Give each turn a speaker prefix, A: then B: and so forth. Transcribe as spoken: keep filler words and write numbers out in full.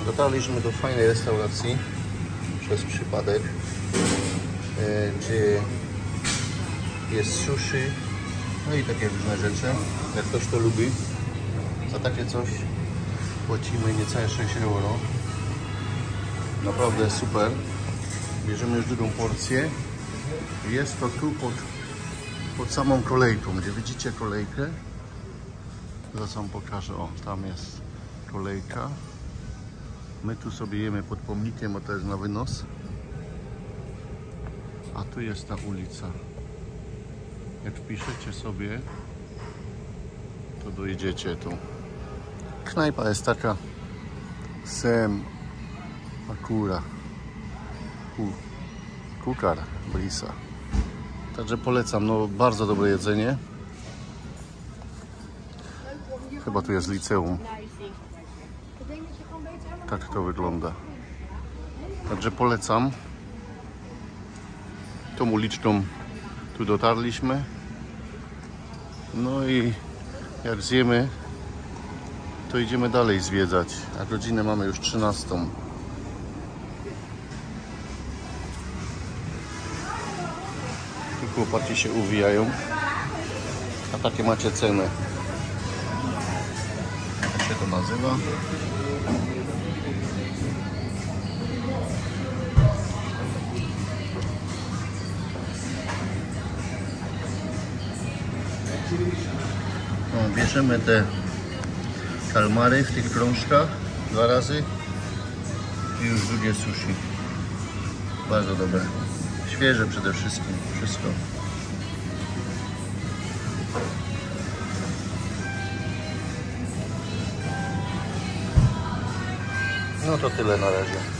A: Dotarliśmy do fajnej restauracji przez przypadek, gdzie jest sushi, no i takie różne rzeczy. Jak ktoś to lubi, za takie coś płacimy niecałe sześć euro. Naprawdę super. Bierzemy już drugą porcję. Jest to tu pod, pod samą kolejką, gdzie widzicie kolejkę. Zaraz wam pokażę. O, tam jest kolejka. My tu sobie jemy pod pomnikiem, bo to jest na wynos. A tu jest ta ulica. Jak wpiszecie sobie, to dojedziecie tu. Knajpa jest taka Sem Akura Kukar Brisa. Także polecam, no bardzo dobre jedzenie. Chyba tu jest liceum. Tak to wygląda. Także polecam. Tą uliczką tu dotarliśmy. No i jak zjemy, to idziemy dalej zwiedzać. A godzinę mamy już trzynastą. Tu chłopaki się uwijają. A takie macie ceny. Jak się to nazywa? No, bierzemy te kalmary w tych krążkach dwa razy i już drugie sushi. Bardzo dobre. Świeże przede wszystkim. Wszystko. No to tyle na razie.